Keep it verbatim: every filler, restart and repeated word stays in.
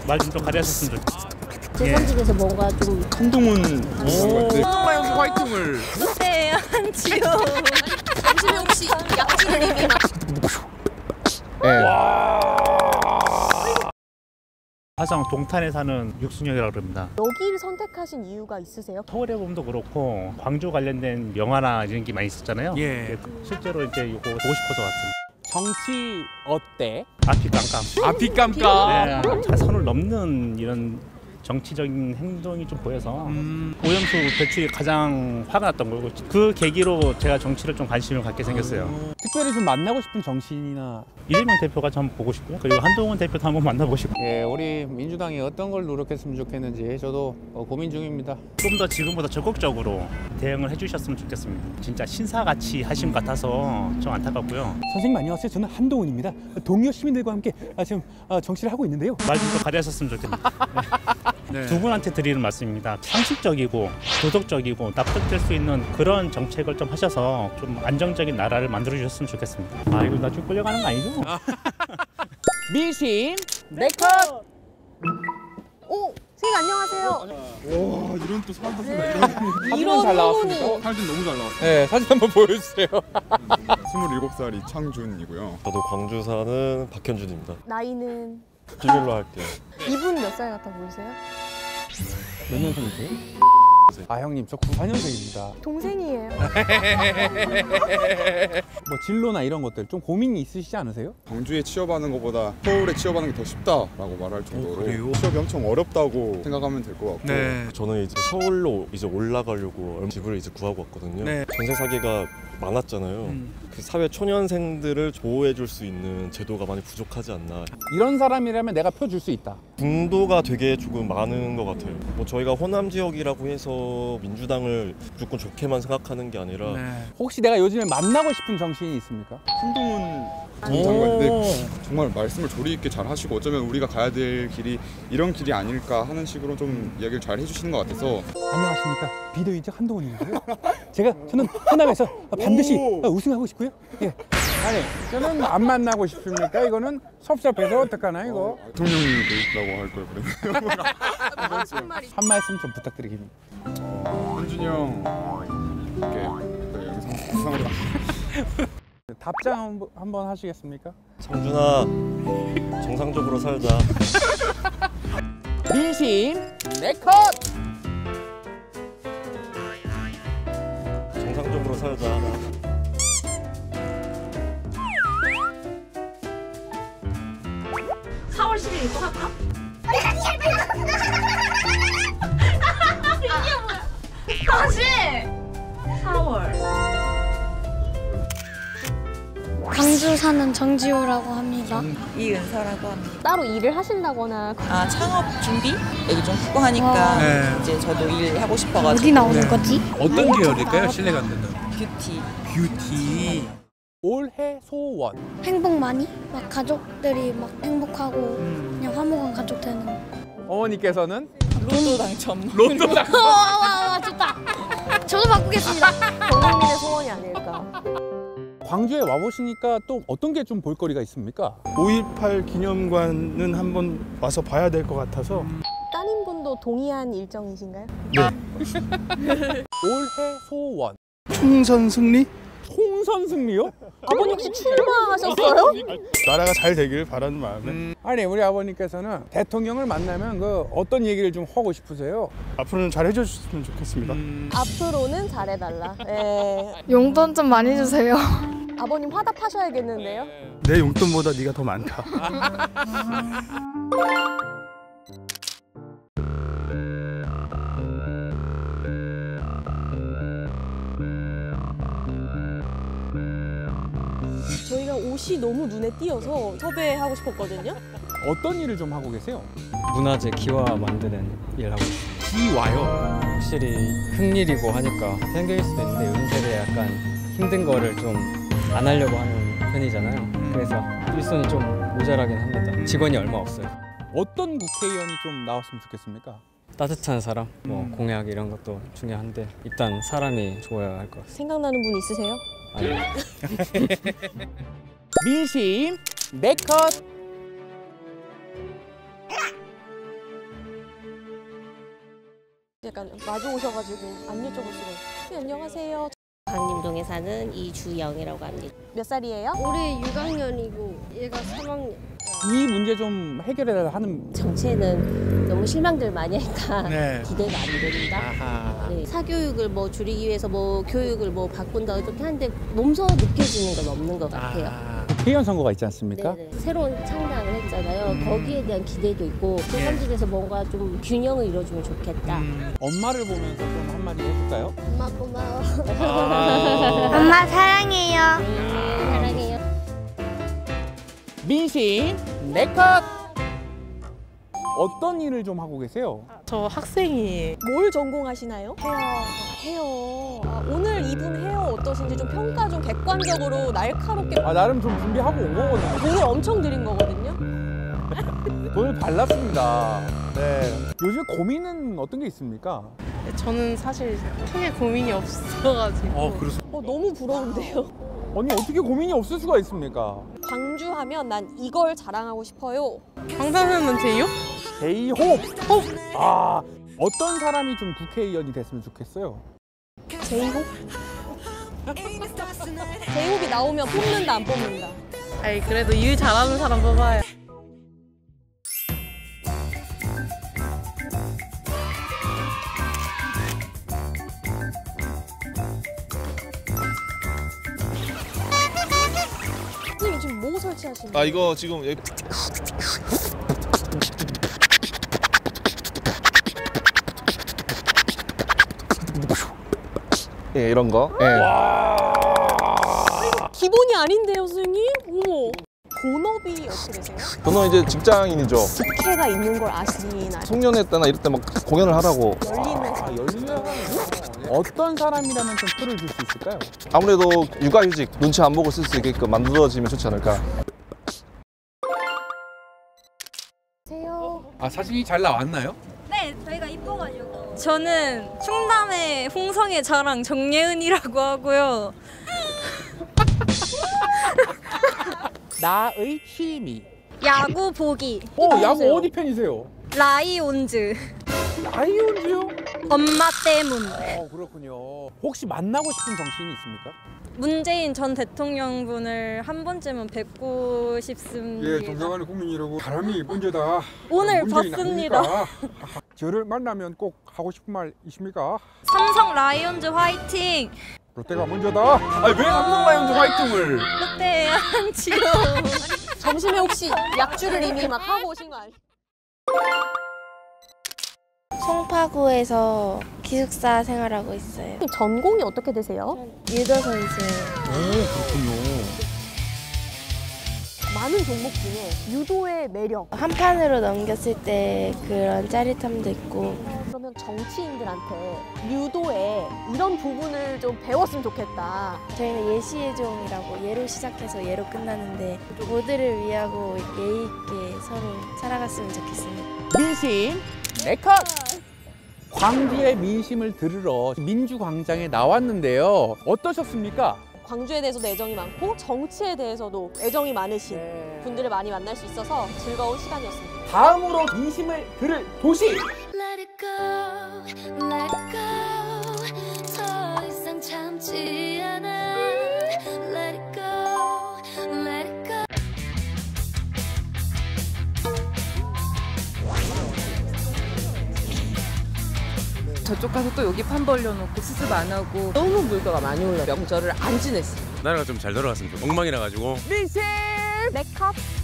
말 좀 더 가려하셨으면 좋겠어요. 제삼직에서 뭔가 좀 한동훈 엄마 형수 화이팅을. 네, 한지요. 안지명 씨 약지님이 화성 동탄에 사는 육순영이라고 합니다. 여기를 선택하신 이유가 있으세요? 서울의 봄도 그렇고 광주 관련된 영화나 이런 게 많이 있었잖아요. 예. 실제로 이제 이거 보고 싶어서 왔습니다. 정치 어때? 앞이 깜깜. 앞이 깜깜. 네, 차선을 넘는 이런 정치적인 행동이 좀 보여서 음. 오염수 배출이 가장 화가 났던 거고 그 계기로 제가 정치를 좀 관심을 갖게 생겼어요. 음. 특별히 좀 만나고 싶은 정치인이나 이재명 대표가 좀 보고 싶고요. 그리고 한동훈 대표도 한번 만나보고 싶고 예, 우리 민주당이 어떤 걸 노력했으면 좋겠는지 저도 어, 고민 중입니다. 좀 더 지금보다 적극적으로 대응을 해주셨으면 좋겠습니다. 진짜 신사같이 하신 것 같아서 좀 안타깝고요. 선생님 안녕하세요. 저는 한동훈입니다. 동료 시민들과 함께 지금 정치를 하고 있는데요. 말 좀 더 가려하셨으면 좋겠습니다. 네. 두 분한테 드리는 말씀입니다. 상식적이고 도덕적이고 납득될 수 있는 그런 정책을 좀 하셔서 좀 안정적인 나라를 만들어 주셨으면 좋겠습니다. 아 이거 나 좀 끌려가는 거 아니죠? 민심 네컷. 오, 선생님 안녕하세요. 와 이런 또 사람 네. 사진은 잘 나왔습니다. 사진 너무 잘 나왔어요. 네, 사진 한번 보여주세요. 스물일곱 살 이창준이고요. 저도 광주 사는 박현준입니다. 나이는 비밀로 할게요. 이분 몇 살 같아 보이세요? 몇 년생이세요? 아 형님 저 구십사 년생입니다. 동생이에요. 뭐 진로나 이런 것들 좀 고민이 있으시지 않으세요? 광주에 취업하는 것보다 서울에 취업하는 게 더 쉽다라고 말할 정도로 그래요? 취업이 엄청 어렵다고 생각하면 될 것 같고 네. 저는 이제 서울로 이제 올라가려고 집을 이제 구하고 왔거든요. 네. 전세 사기가 많았잖아요. 음. 그 사회 초년생들을 보호해 줄 수 있는 제도가 많이 부족하지 않나. 이런 사람이라면 내가 표 줄 수 있다. 분도가 되게 조금 많은 것 같아요. 뭐 저희가 호남 지역이라고 해서 민주당을 무조건 좋게만 생각하는 게 아니라 네. 혹시 내가 요즘에 만나고 싶은 정치인이 있습니까? 한동훈 전 장관인데 정말 말씀을 조리 있게 잘 하시고 어쩌면 우리가 가야 될 길이 이런 길이 아닐까 하는 식으로 좀 이야기를 잘 해주시는 것 같아서. 안녕하십니까. 비대위적 한동훈인데요. 제가 저는 호남에서 반드시 우승하고 싶고요. 예. 아니 저는 안 만나고 싶습니까? 이거는 섭섭해서 어떡하나 이거. 어, 대통령이 되시라고 할 걸 그랬네요. 한 말씀 좀 부탁드리겠습니다. 어, 현준이 형 이렇게 네, 영상 영상으로 답장 한번- 한번 하시겠습니까? 창준아 정상적으로 살자. 민심 네컷. 정상적으로 살자. 사월 십일 입고 할까? 이게 뭐야? 다시! 사월 광주 사는 정지호라고 합니다. 이은서라고 합니다. 따로 일을 하신다거나 아 창업 준비? 여기 좀 후보하니까 네. 이제 저도 일 하고 싶어가지고. 어디 나오는 거지? 어떤 계열일까요? 실례가 안 된다. 뷰티. 뷰티. 올해 소원. 행복 많이? 막 가족들이 막 행복하고 그냥 화목한 가족 되는 거. 어머니께서는 로또 당첨. 로또 당. 와와와 좋다. 저도 바꾸겠습니다. 전 국민의 소원이 아닐까. 광주에 와보시니까 또 어떤 게 좀 볼거리가 있습니까? 오일팔 기념관은 한번 와서 봐야 될 것 같아서. 따님분도 동의한 일정이신가요? 올해 소원. 총선 승리? 총선 승리요? 아버님 혹시 출마하셨어요? 나라가 잘 되길 바라는 마음에. 음, 아니 우리 아버님께서는 대통령을 만나면 그 어떤 얘기를 좀 하고 싶으세요? 앞으로는 잘 해주셨으면 좋겠습니다. 음, 앞으로는 잘해달라. 예. 용돈 좀 많이 주세요. 아버님 화답하셔야겠는데요? 내 용돈보다 네가 더 많다. 저희가 옷이 너무 눈에 띄어서 섭외하고 싶었거든요. 어떤 일을 좀 하고 계세요? 문화재 기와 만드는 일 하고 있습니다. 기와요? 확실히 큰 일이고 하니까 생길 수도 있는데 요즘 세대에 약간 힘든 거를 좀 안 하려고 하는 편이잖아요. 그래서 일손이 좀 모자라긴 합니다. 직원이 얼마 없어요. 어떤 국회의원이 좀 나왔으면 좋겠습니까? 따뜻한 사람, 뭐 음. 공약 이런 것도 중요한데 일단 사람이 좋아야 할 것 같습니다. 생각나는 분 있으세요? 아니요. 민심 네컷. 약간 마주 오셔가지고 안 여쭤볼 수가 없어요. 네, 안녕하세요. 강림동에 사는 이주영이라고 합니다. 몇 살이에요? 올해 육 학년이고 얘가 삼 학년. 이 문제 좀 해결해야 하는 정치에는 너무 실망들 많이 하니까 네. 기대가 안 됩니다. 네. 사교육을 뭐 줄이기 위해서 뭐 교육을 뭐 바꾼다 이렇게 하는데 몸소 느껴지는 건 없는 것 같아요. 아, 국회의원 선거가 있지 않습니까? 네네. 새로운 창당을 했잖아요. 음. 거기에 대한 기대도 있고 그 삼직에서 뭔가 좀 균형을 이뤄주면 좋겠다. 음. 엄마를 보면서 좀 한마디 해줄까요? 엄마 고마워. 아. 엄마 사랑해요. 네, 사랑해요. 민심 네컷. 어떤 일을 좀 하고 계세요? 저 학생이에요. 뭘 전공하시나요? 헤어. 아, 헤어. 아, 오늘 입은 헤어 어떠신지 좀 평가 좀 객관적으로 날카롭게. 아, 나름 좀 준비하고 온 거거든요. 돈을 엄청 들인 거거든요. 돈을 발랐습니다. 네. 요즘 고민은 어떤 게 있습니까? 저는 사실 크게 고민이 없어가지고. 어, 그래서 어, 너무 부러운데요. 언니 어떻게 고민이 없을 수가 있습니까? 광주 하면 난 이걸 자랑하고 싶어요. 방탄소년단 제이홉? 제이홉. 어? 아, 어떤 사람이 좀 국회의원이 됐으면 좋겠어요? 제이홉? 제이홉이 나오면 뽑는다 안 뽑는다. 아니 그래도 일 잘하는 사람 뽑아요. 선생님 지금 뭐 설치하시는 거예요? 아 이거 지금 여기 예 이런 거. 예. 기본이 아닌데요, 선생님? 어머. 본업이 어떻게 되세요? 저는 이제 직장인이죠. 국회가 있는 걸 아시나요? 송년회 때나 이럴 때 막 공연을 하라고. 열리면서. 아, 열리면 어떤 사람이라면 좀 표를 줄 수 있을까요? 아무래도 육아휴직 눈치 안 보고 쓸 수 있게끔 만들어지면 좋지 않을까. 아, 사진이 잘 나왔나요? 네, 저희가 이뻐가지고. 저는 충남의 홍성의 자랑 정예은이라고 하고요. 나의 취미. 야구 보기. 어, 야구 어디 팬이세요? 라이온즈. 라이온즈요? 엄마 때문. 어, 그렇군요. 혹시 만나고 싶은 정치인이 있습니까? 문재인 전 대통령분을 한 번쯤은 뵙고 싶습니다. 예, 존경하는 국민 여러분, 바람이 문제다. 오늘 문재인 봤습니다. 아닙니까? 저를 만나면 꼭 하고 싶은 말 있습니까? 삼성 라이온즈 화이팅! 롯데가 먼저다. 아니, 왜 삼성 라이온즈 화이팅을? 롯데 한치요. 점심에 혹시 약주를 이미 막 하고 오신 거 아니에요? 송파구에서 기숙사 생활하고 있어요. 전공이 어떻게 되세요? 유도 선수. 오, 그렇군요. 많은 종목 중에 유도의 매력. 한 판으로 넘겼을 때 그런 짜릿함도 있고. 그러면 정치인들한테 유도의 이런 부분을 좀 배웠으면 좋겠다. 저희는 예시예종이라고 예로 시작해서 예로 끝나는데 모두를 위하고 예의 있게 서로 살아갔으면 좋겠습니다. 민심 네컷. 광주의 민심을 들으러 민주광장에 나왔는데요. 어떠셨습니까? 광주에 대해서도 애정이 많고 정치에 대해서도 애정이 많으신 네. 분들을 많이 만날 수 있어서 즐거운 시간이었습니다. 다음으로 민심을 들을 도시. Let it go, let it go. 더 이상 참지 않아. Let it go, let it go. 저쪽 가서 또 여기 판 벌려놓고 수습 안 하고 너무 물가가 많이 올라 명절을 안 지냈어요. 나라가 좀 잘 돌아갔으면 좋겠어. 엉망이라 가지고. 민심 네컷.